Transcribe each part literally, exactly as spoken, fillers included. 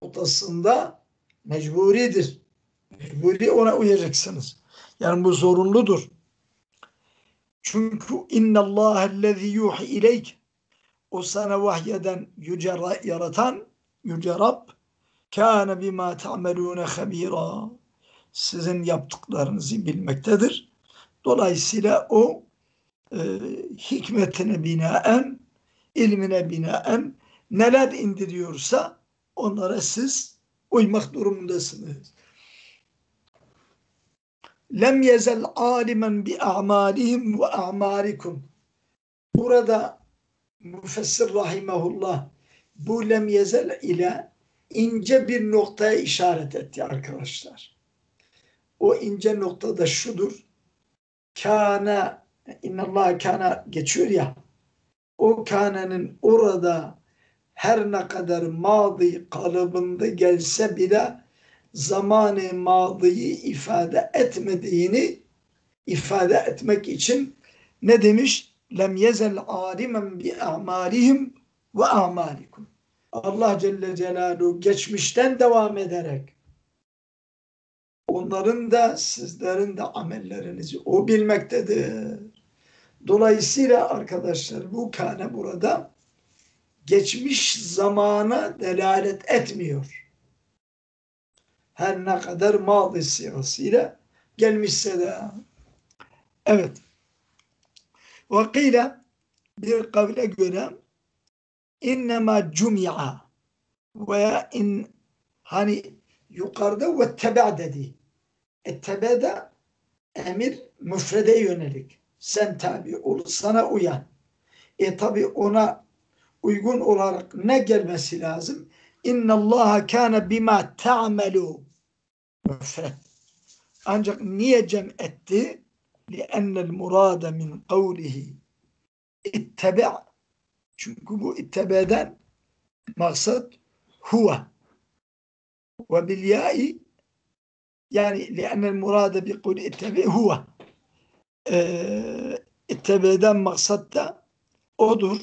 noktasında mecburidir. Mecburi ona uyacaksınız. Yani bu zorunludur. Çünkü innallâhellezî yuhi ileyk, o sana vahyeden yüce yaratan, yüce Rab, kâne bimâ te'amelûne habîrâ, sizin yaptıklarınızı bilmektedir. Dolayısıyla o e, hikmetine binaen, ilmine binaen neler indiriyorsa onlara siz uymak durumundasınız. Lem yezel alimen bi a'malihim ve a'malikum. Burada müfessir rahimahullah bu lem yezel ile ince bir noktaya işaret etti arkadaşlar. O ince nokta da şudur. Kâne, innallâhe kâne geçiyor ya, o kânenin orada her ne kadar madı kalıbında gelse bile zamanı madıyı ifade etmediğini ifade etmek için ne demiş? Lem yezel alimen bi a'malihim ve a'malikum. Allah Celle Celaluhu geçmişten devam ederek onların da sizlerin de amellerinizi o bilmektedir. Dolayısıyla arkadaşlar bu kâne burada geçmiş zamana delalet etmiyor. Her ne kadar madı sigasıyla gelmişse de. Evet. Vakile bir kavle göre innema cumi'a veya in hani yukarıda ve tebe dedi. Ettebe de emir müfrede yönelik. Sen tabi ol, sana uyan. E tabi ona uygun olarak ne gelmesi lazım? İnnallâhe kâne bimâ te'amelû müfred. Ancak niye cem etti? لِأَنَّ الْمُرَادَ مِنْ قَوْلِهِ اِتَّبِعْ. Çünkü bu ittebeden maksat huve. Ve bilyâi yani لِأَنَّ الْمُرَادَ بِقُولِ اِتَّبِعْ huve. İttebeden maksat da odur.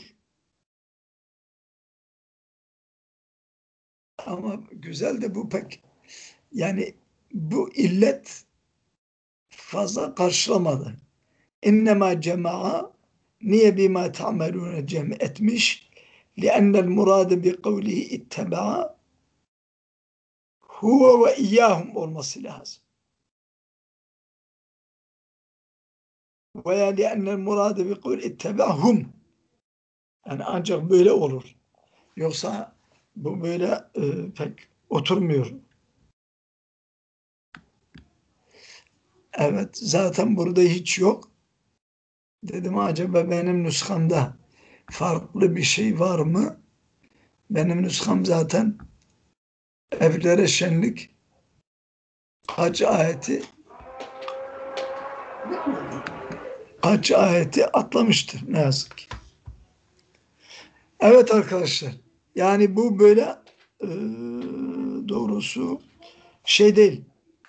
Ama güzel de bu pek yani bu illet fazla karşılamadı. İnnemâ cema'a niye bima ta'melûne cem etmiş? لِأَنَّ الْمُرَادَ بِقَوْلِهِ اِتَّبَعَ huve ve iyyâhum olması lazım. Veya لِأَنَّ الْمُرَادَ بِقَوْلِ اِتَّبَعْهُمْ. Yani ancak böyle olur. Yoksa bu böyle e, pek oturmuyor. Evet, zaten burada hiç yok. Dedim acaba benim nüshamda farklı bir şey var mı? Benim nüsham zaten evlere şenlik kaç ayeti kaç ayeti atlamıştır ne yazık ki. Evet arkadaşlar. Yani bu böyle e, doğrusu şey değil.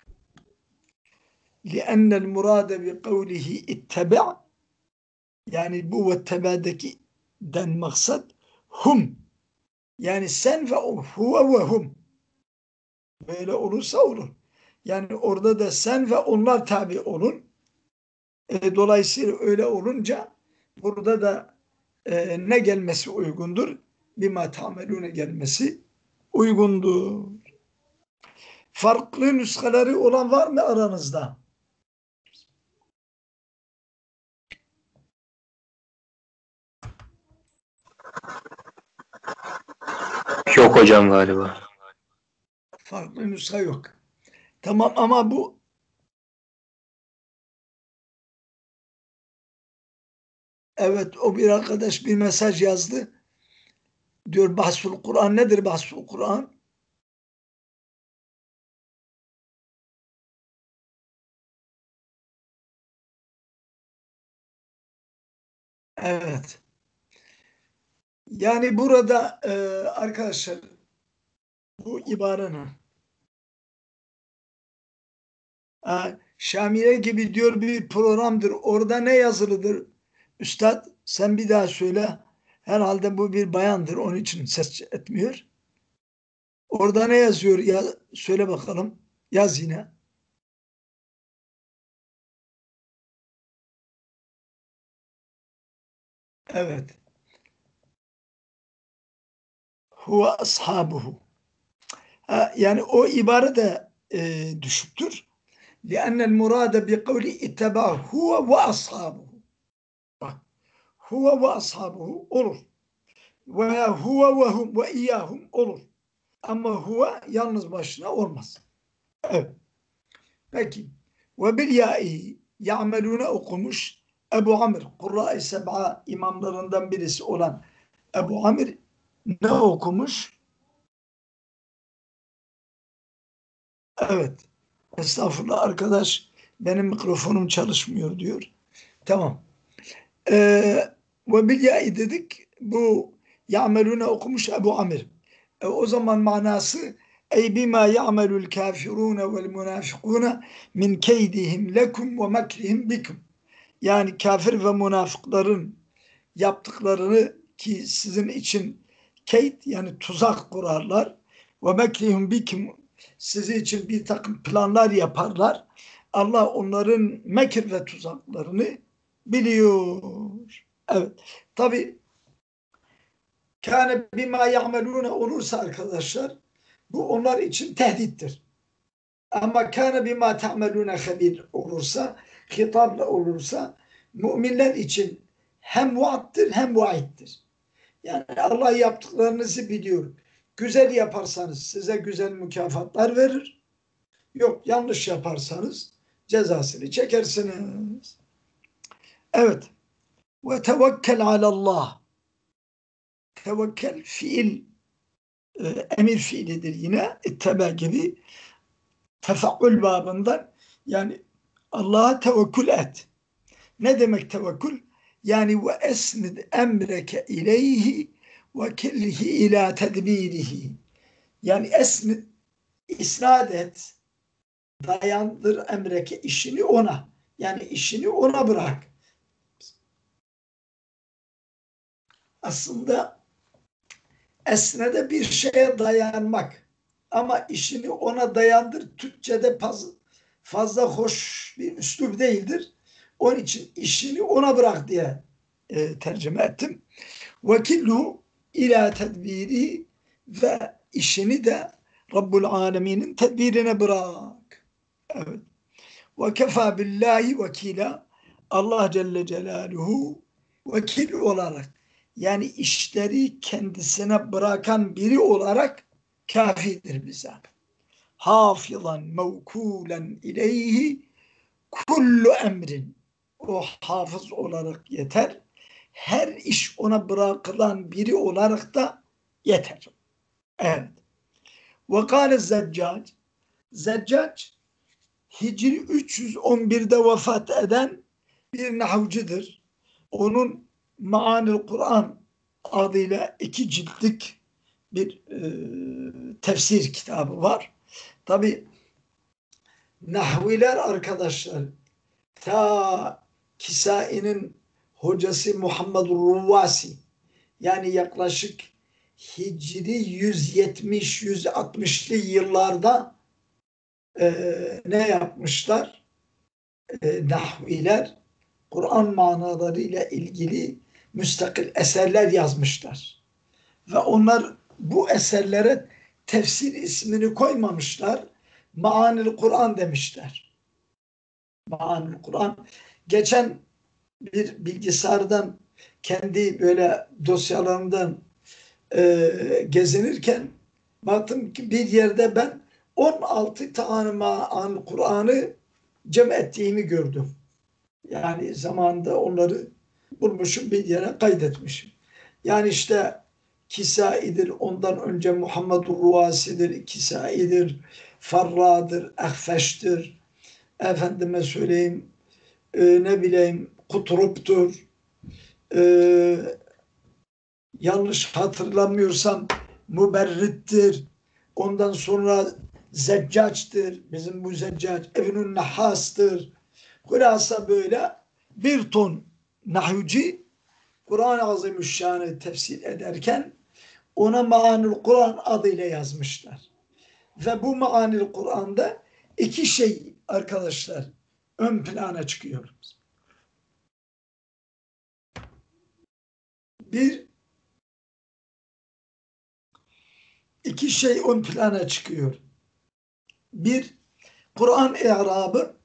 لِأَنَّ الْمُرَادَ بِقَوْلِهِ اِتَّبِعْ yani bu ve tebedeki den maksat hum. Yani sen ve o, huve ve hum. Böyle olursa olur. Yani orada da sen ve onlar tabi olun. E, dolayısıyla öyle olunca burada da e, ne gelmesi uygundur? Bima ta'melûne gelmesi uygundur. Farklı nüshaları olan var mı aranızda? Yok hocam galiba. Farklı nüsha yok. Tamam ama bu evet o bir arkadaş bir mesaj yazdı. Diyor Bahsul Kur'an nedir Bahsul Kur'an? Evet. Yani burada e, arkadaşlar bu ibarenin e, Şamile gibi diyor bir programdır. Orada ne yazılıdır? Üstad sen bir daha söyle. Herhalde bu bir bayandır. Onun için ses etmiyor. Orada ne yazıyor? Ya, söyle bakalım. Yaz yine. Evet. Huve ashabuhu. Ha, yani o ibare de e, düşüktür. لأن المراد بقوله اتبعه هو وأصحابه. Bak, huve ve ashabuhu olur. Veya huve ve hum ve iyyahum olur. Ama huve yalnız başına olmaz. Evet. Peki. Ve bil ya'i ya'melune okumuş. Ebu Amr, Kurra-i Seb'a imamlarından birisi olan Ebu Amr ne okumuş? Evet. Estağfurullah arkadaş, benim mikrofonum çalışmıyor diyor. Tamam. Ee, ve bil ya'i dedik. Bu ya'melune okumuş Ebu Amr. E, o zaman manası ey bima ya'melul kafirune vel münafikune min keydihim lekum ve mekrihim bikum. Yani kafir ve münafıkların yaptıklarını ki sizin için keyd yani tuzak kurarlar ve mekrihim bikum sizi için bir takım planlar yaparlar. Allah onların mekir ve tuzaklarını biliyor. Evet. Tabi kâne bima ya'melûne olursa arkadaşlar bu onlar için tehdittir. Ama kâne bima ta'melûne habir olursa, hitapla olursa müminler için hem vaattır hem vaittir. Yani Allah yaptıklarınızı biliyor. Güzel yaparsanız size güzel mükafatlar verir. Yok yanlış yaparsanız cezasını çekersiniz. Evet. Ve tevekkel alallah. Tevekkel fiil e, emir fiilidir yine. İttebe gibi tefekkül babından yani Allah'a tevekkül et. Ne demek tevekkül? Yani ve esnid emreke ileyhi ve kellihi ila tedbirihi. Yani esnid isnad et, dayandır emreke işini ona. Yani işini ona bırak. Aslında esnede bir şeye dayanmak. Ama işini ona dayandır Türkçe'de fazla hoş bir üslup değildir. Onun için işini ona bırak diye e, tercüme ettim. Vekilhu ila tedbiri ve işini de Rabbul Alemin'in tedbirine bırak. Evet. Ve kefa billahi vekila Allah Celle Celaluhu vekil olarak yani işleri kendisine bırakan biri olarak kafidir bize. Hafizan mevkulen ileyhi kullu emrin. O hafız olarak yeter. Her iş ona bırakılan biri olarak da yeter. Evet. Ve kâle Zeccac. Zeccac Hicri üç yüz on birde vefat eden bir nahvcıdır. Onun Maanil Kur'an adıyla iki ciltlik bir e, tefsir kitabı var. Tabi nahviler arkadaşlar ta Kisai'nin hocası Muhammed Ruvasi yani yaklaşık Hicri yüz yetmiş yüz altmışlı yıllarda e, ne yapmışlar? E, nahviler Kur'an manalarıyla ilgili müstakil eserler yazmışlar. Ve onlar bu eserlere tefsir ismini koymamışlar. Maanil Kur'an demişler. Maanil Kur'an. Geçen bir bilgisayardan kendi böyle dosyalarından e, gezinirken baktım ki bir yerde ben on altı tane Maanil Kur'an'ı cem ettiğimi gördüm. Yani zamanında onları bulmuşum bir yere kaydetmişim. Yani işte Kisai'dir, ondan önce Muhammed Ruvasi'dir, Kisai'dir, Farra'dır, Ehfeş'tir, efendime söyleyeyim, e, ne bileyim, Kutrup'tur, e, yanlış hatırlamıyorsam Müberrit'tir, ondan sonra Zeccac'tır, bizim bu Zeccac, Ebnül Nahas'tır. Hülasa böyle bir ton nahvci Kur'an-ı Azimüşşan'ı tefsir ederken ona Maanil Kur'an adıyla yazmışlar. Ve bu Maanil Kur'an'da iki şey arkadaşlar ön plana çıkıyor. Bir, iki şey ön plana çıkıyor. Bir, Kur'an i'rabı.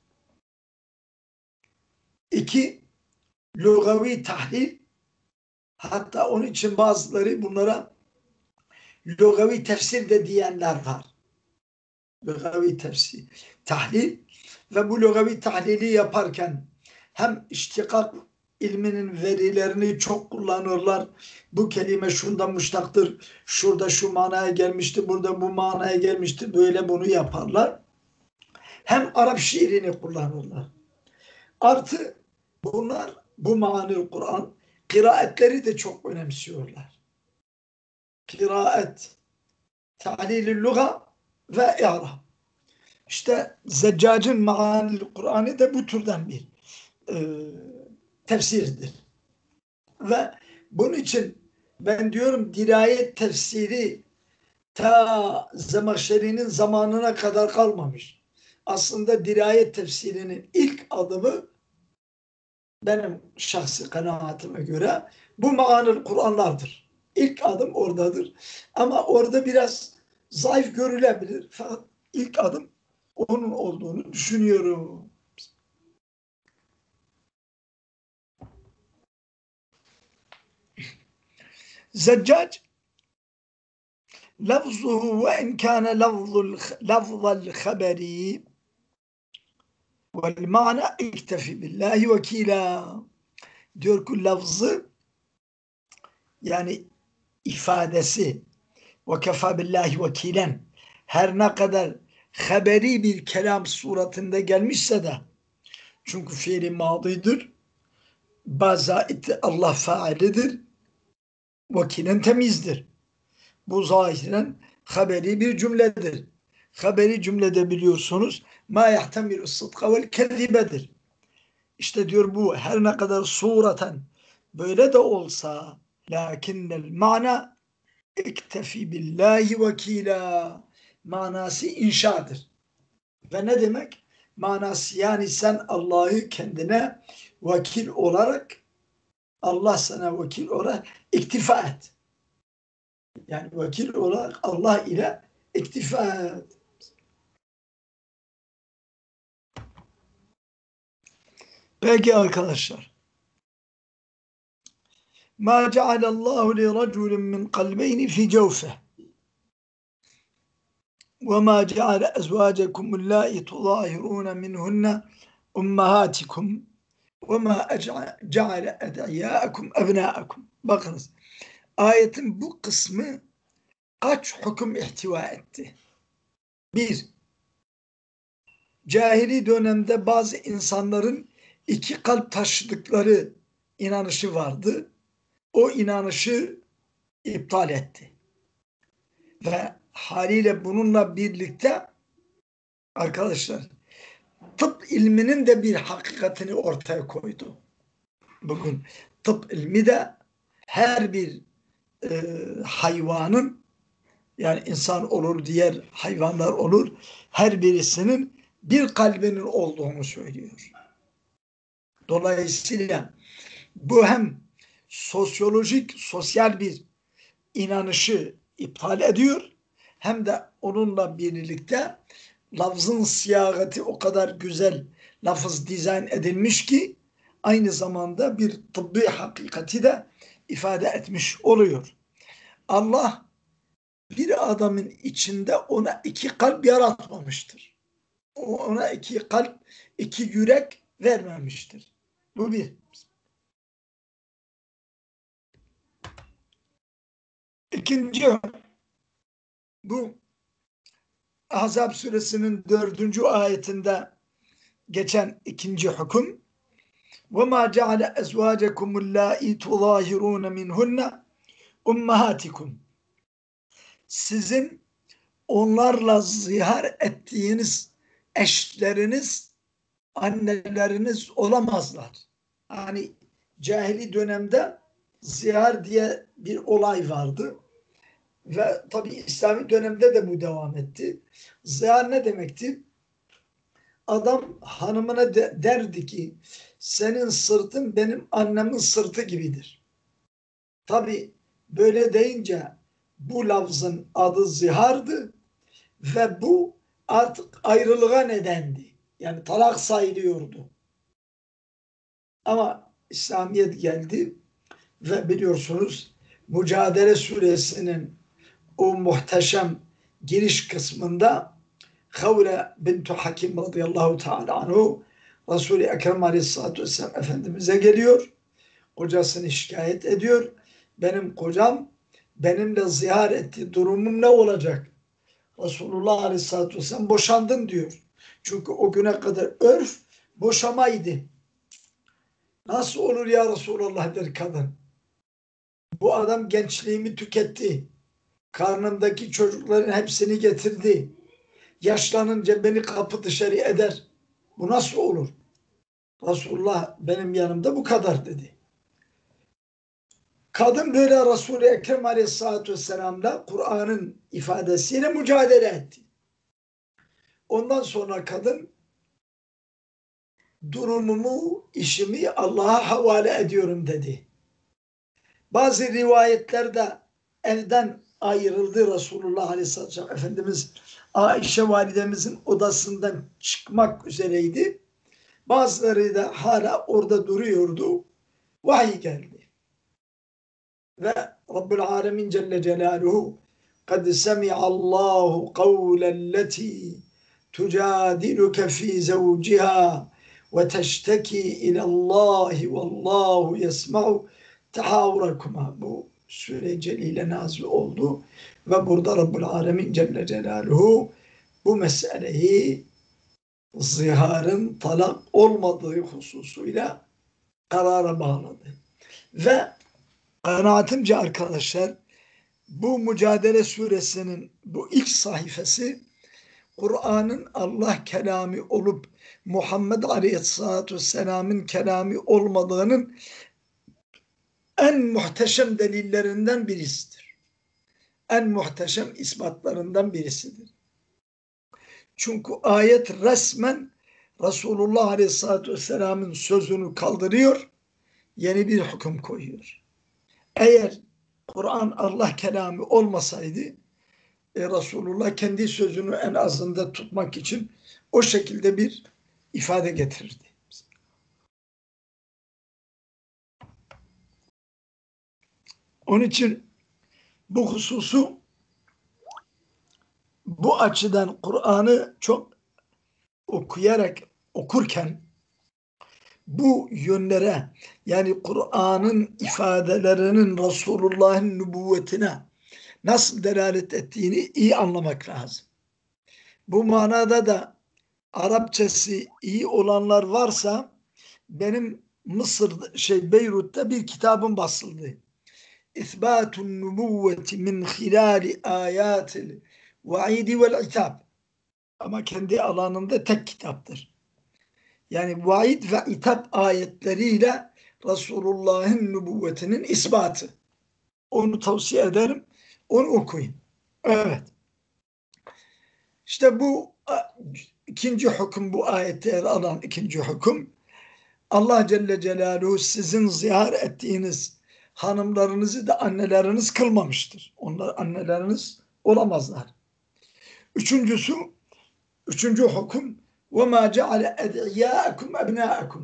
İki, lugavi tahlil. Hatta onun için bazıları bunlara lugavi tefsir de diyenler var. Lugavi tefsir, tahlil ve bu lugavi tahlili yaparken hem iştikak ilminin verilerini çok kullanırlar. Bu kelime şundan müştaktır, şurada şu manaya gelmişti, burada bu manaya gelmişti, böyle bunu yaparlar. Hem Arap şiirini kullanırlar. Artı bunlar bu Maanil Kur'an kıraatleri de çok önemsiyorlar. Kıraat, ta'lil-i luga ve i'rab. İşte Zeccac'ın Maanil Kur'an'ı da bu türden bir e, tefsirdir. Ve bunun için ben diyorum dirayet tefsiri ta Zemahşeri'nin zamanına kadar kalmamış. Aslında dirayet tefsirinin ilk adımı benim şahsi kanaatime göre bu Maanil Kur'anlardır. İlk adım oradadır. Ama orada biraz zayıf görülebilir. Fakat ilk adım onun olduğunu düşünüyorum. Zeccac lafzuhu ve in kâne lafzal haberi vel ma'na iktefi billahi vekila diyor ki lafzı yani ifadesi ve kefa billahi vekilen her ne kadar haberi bir kelam suratında gelmişse de çünkü fiili madidir bazı Allah faalidir vekilen temizdir. Bu zahiren haberi bir cümledir. Haberi cümlede biliyorsunuz ma yahtemilu sıdka vel kezibedir. İşte diyor bu her ne kadar sureten böyle de olsa lakinnel mana iktefi billahi vekila manası inşadır. Ve ne demek? Manası yani sen Allah'ı kendine vekil olarak Allah sana vekil olarak iktifa et. Yani vekil olarak Allah ile iktifa et. Peki arkadaşlar. Ma cealallahu li raculin min kalbeyni fi cevfe. Ve ma ceale ezvacekum allâi tudâhirûne minhunne ummahatikum ve ma ceale ed'iyâekum ebnâekum. Bakınız. Ayetin bu kısmı kaç hüküm ihtiva etti? Bir, cahili dönemde bazı insanların iki kalp taşıdıkları inanışı vardı. O inanışı iptal etti. Ve haliyle bununla birlikte arkadaşlar tıp ilminin de bir hakikatini ortaya koydu. Bugün tıp ilmi de her bir e, hayvanın yani insan olur, diğer hayvanlar olur, her birisinin bir kalbinin olduğunu söylüyor. Dolayısıyla bu hem sosyolojik, sosyal bir inanışı iptal ediyor, hem de onunla birlikte lafzın siyagati o kadar güzel lafız dizayn edilmiş ki aynı zamanda bir tıbbi hakikati de ifade etmiş oluyor. Allah bir adamın içinde ona iki kalp yaratmamıştır. Ona iki kalp, iki yürek vermemiştir. Bu bir. İkinci, bu Ahzab suresinin dördüncü ayetinde geçen ikinci hüküm وَمَا جَعَلَ اَزْوَاجَكُمُ اللّٰئِ تُظَاهِرُونَ مِنْهُنَّ اُمَّهَاتِكُمْ sizin onlarla zihar ettiğiniz eşleriniz anneleriniz olamazlar. Hani cahili dönemde zihar diye bir olay vardı. Ve tabi İslami dönemde de bu devam etti. Zihar ne demekti? Adam hanımına de, derdi ki senin sırtın benim annemin sırtı gibidir. Tabi böyle deyince bu lafzın adı zihardı ve bu artık ayrılığa nedendi. Yani talak sayılıyordu. Ama İslamiyet geldi ve biliyorsunuz Mücadele Suresinin o muhteşem giriş kısmında Havle bintu Hakim radıyallahu teala anhu Resul-i Ekrem aleyhissalatü vesselam Efendimiz'e geliyor. Kocasını şikayet ediyor. Benim kocam benimle zihar etti. Durumum ne olacak? Resulullah aleyhissalatü vesselam boşandın diyor. Çünkü o güne kadar örf boşamaydı. Nasıl olur ya Resulullah der kadın. Bu adam gençliğimi tüketti. Karnımdaki çocukların hepsini getirdi. Yaşlanınca beni kapı dışarı eder. Bu nasıl olur? Resulullah benim yanımda bu kadar dedi. Kadın böyle Resul-i Ekrem Aleyhisselatü Vesselam'la Kur'an'ın ifadesiyle mücadele etti. Ondan sonra kadın durumumu, işimi Allah'a havale ediyorum dedi. Bazı rivayetlerde evden ayrıldı Resulullah Aleyhisselatü Vesselam Efendimiz Ayşe validemizin odasından çıkmak üzereydi. Bazıları da hala orada duruyordu. Vahiy geldi. Ve Rabbul Alemin Celle Celaluhu قَدْ سَمِعَ اللّٰهُ قَوْلَ الَّتِي تُجَادِلُكَ فِي زَوْجِهَا وَتَشْتَكِي إِلَى اللّٰهِ وَاللّٰهُ يَسْمَعُ تَحَاوُرَكُمَا. Bu Sure-i Celile nazil oldu. Ve burada Rabbul Alemin Celle Celaluhu bu meseleyi ziharın talak olmadığı hususuyla karara bağladı. Ve kanaatimce arkadaşlar bu Mücadele Suresinin bu ilk sayfası Kur'an'ın Allah kelamı olup Muhammed Aleyhisselatü Vesselam'ın kelamı olmadığının en muhteşem delillerinden birisidir. En muhteşem ispatlarından birisidir. Çünkü ayet resmen Resulullah Aleyhisselatü Vesselam'ın sözünü kaldırıyor, yeni bir hüküm koyuyor. Eğer Kur'an Allah kelamı olmasaydı e, Resulullah kendi sözünü en azında tutmak için o şekilde bir ifade getirirdi. Onun için bu hususu bu açıdan Kur'an'ı çok okuyarak okurken bu yönlere yani Kur'an'ın ifadelerinin Resulullah'ın nübüvvetine nasıl delalet ettiğini iyi anlamak lazım. Bu manada da Arapçası iyi olanlar varsa benim Mısır şey Beyrut'ta bir kitabım basıldı. İthbatun nübüvveti min hilali ayatil vaidi vel itab. Ama kendi alanında tek kitaptır. Yani vaid ve itap ayetleriyle Resulullah'ın nübüvvetinin ispatı. Onu tavsiye ederim. Onu okuyun. Evet. İşte bu ikinci hüküm, bu ayette yer alan ikinci hüküm. Allah Celle Celaluhu sizin zihar ettiğiniz hanımlarınızı da anneleriniz kılmamıştır. Onlar anneleriniz olamazlar. Üçüncüsü, üçüncü hüküm وَمَا جَعَلَ اَدْعِيَاءَكُمْ اَبْنَاءَكُمْ.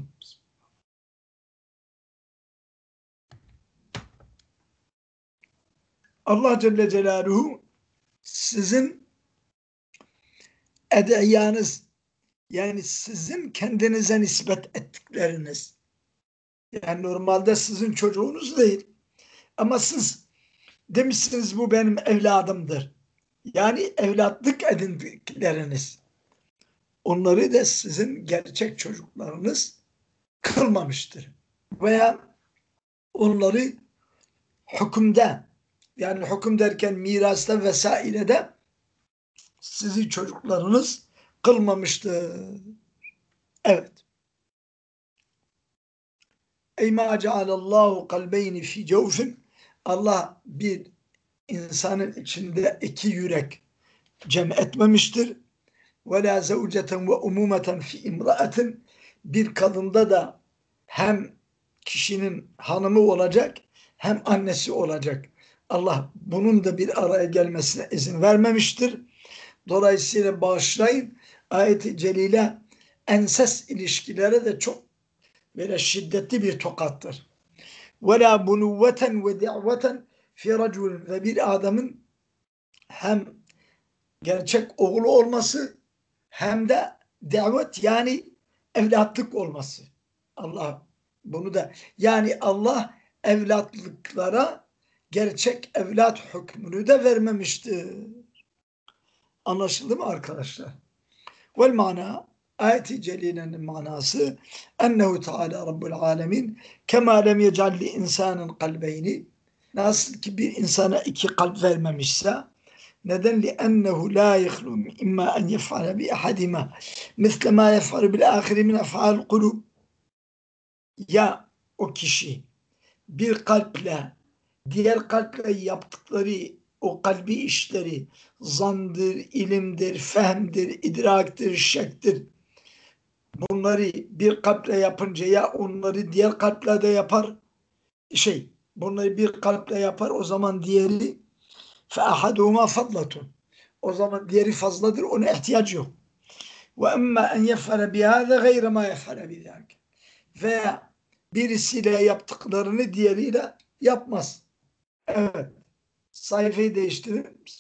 Allah Celle Celaluhu sizin ediyanız yani sizin kendinize nispet ettikleriniz yani normalde sizin çocuğunuz değil ama siz demişsiniz bu benim evladımdır. Yani evlatlık edindikleriniz. Onları da sizin gerçek çocuklarınız kılmamıştır. Veya onları hükümde yani hüküm derken mirasta vesairede sizi çocuklarınız kılmamıştır. Evet. Ey ma cealallahu kalbeyni fi cevfin. Allah bir insanın içinde iki yürek cem etmemiştir. Ve la zevceten ve umumeten fi imraatin, bir kadında da hem kişinin hanımı olacak hem annesi olacak. Allah bunun da bir araya gelmesine izin vermemiştir. Dolayısıyla bağışlayın, ayet-i celile enses ilişkilere de çok böyle şiddetli bir tokattır. Ve la bunuvveten ve di'veten fi raculin, ve bir adamın hem gerçek oğlu olması hem de davet, yani evlatlık olması. Allah bunu da, yani Allah evlatlıklara gerçek evlat hükmünü de vermemiştir. Anlaşıldı mı arkadaşlar? Vel mana, ayet-i celilenin manası ennehu Teala Rabbul Alemin kema lem yec'al li insanın kalbeyni, nasıl ki bir insana iki kalp vermemişse. Neden? لأنه لا يخلو إما أن يفعل بأحدهما مثل ما يفعل بالآخر من أفعال القلوب. Ya o kişi bir kalple diğer kalple yaptıkları o kalbi işleri, zandır, ilimdir, fehmdir, idraktir, şektir, bunları bir kalple yapınca ya onları diğer kalple de yapar, şey bunları bir kalple yapar, o zaman diğeri فَاَحَدُهُمَا فَضْلَةٌ, o zaman diğeri fazladır, ona ihtiyacı yok. وَاَمَّا اَنْ يَفْعَلَ بِهَذَا غَيْرَ مَا يَفْعَلَ بِذَاكَ, veya birisiyle yaptıklarını diğeriyle yapmaz. Evet. Sayfayı değiştirir misin?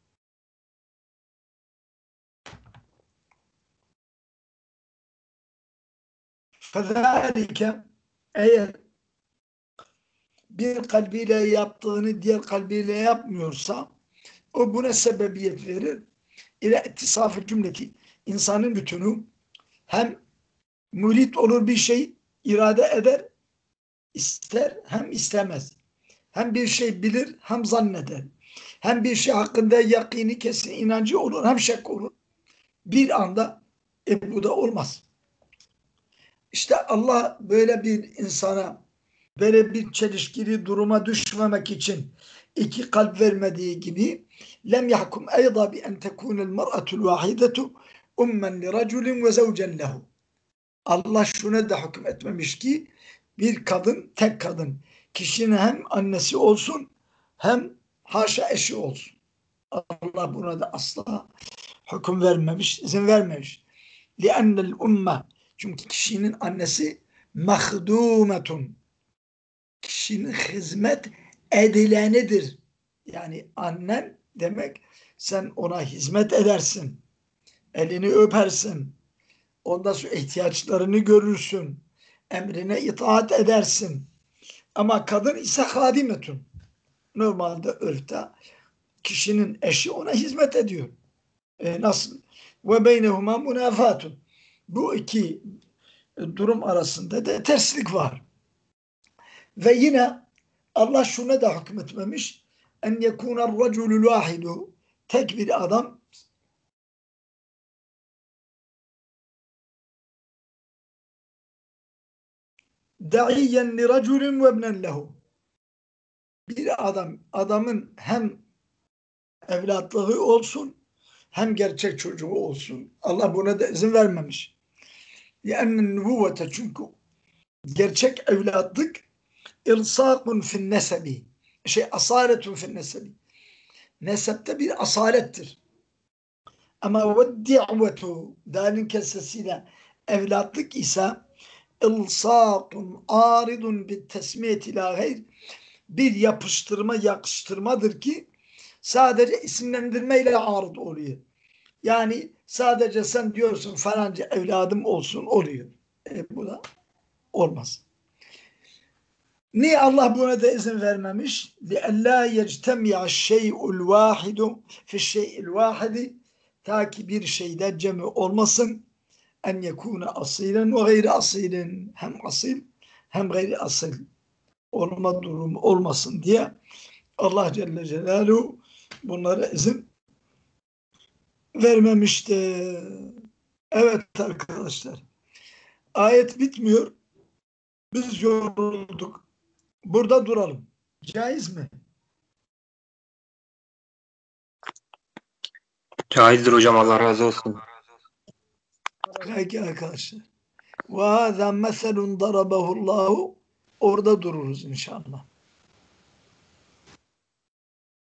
فَذَٰلِكَ, eğer bir kalbiyle yaptığını diğer kalbiyle yapmıyorsa, o buna sebebiyet verir. İle ittisaf-ı cümleti, insanın bütünü hem murit olur, bir şey irade eder, ister, hem istemez. Hem bir şey bilir, hem zanneder. Hem bir şey hakkında yakini, kesin inancı olur, hem şek olur. Bir anda e, bu da olmaz. İşte Allah böyle bir insana, böyle bir çelişkili duruma düşmemek için iki kalp vermediği gibi lem yahkum eyda bi en tekunel mer'atul vahidetu ummen li raculin ve zevcen lehu. Allah şuna da hüküm etmemiş ki bir kadın, tek kadın kişinin hem annesi olsun hem haşa eşi olsun. Allah buna da asla hüküm vermemiş, izin vermemiş. لِأَنَّ الْاُمَّةِ, çünkü kişinin annesi mahdumetun, kişinin hizmet edilenidir. Yani annen demek, sen ona hizmet edersin, elini öpersin, ondan sonra ihtiyaçlarını görürsün, emrine itaat edersin. Ama kadın ise hadimetun. Normalde örfte kişinin eşi ona hizmet ediyor. E nasıl? Ve beynehuma münafatun. Bu iki durum arasında da terslik var. Ve yine Allah şuna da hükmetmemiş. En yekûner raculul vahidu. Tek bir adam da'iyen li raculin ve ibnen lehu. Bir adam, adamın hem evlatlığı olsun hem gerçek çocuğu olsun. Allah buna da izin vermemiş. Yani nübüvvete, çünkü gerçek evlatlık ilsakun fin nesebi, şey asaletun fin nesebi, nesepte bir asalettir. Ama ve di'vetu, dalin kesesiyle evlatlık ise ilsakun aridun bit tesmiyeti la gayr, bir yapıştırma, yakıştırmadır ki sadece isimlendirmeyle arız oluyor. Yani sadece sen diyorsun falanca evladım olsun, oluyor. E, bu da olmaz. Niye Allah buna da izin vermemiş? لِأَلَّا يَجْتَمِعَ الشَّيْءُ الْوَاحِدُ فِي الشَّيْءِ الْوَاحِدِ, ta ki bir şeyde cemi olmasın. En yekûne asilen ve gayri asilin, hem asil hem gayri asil olma durumu olmasın diye Allah Celle Celaluhu bunlara izin vermemiştir. Evet arkadaşlar, ayet bitmiyor. Biz yorulduk. Burada duralım. Caiz mi? Cahildir hocam, Allah razı olsun. Peki arkadaşlar. Ve hâzâ meselun darabahullahu. Orada dururuz inşallah.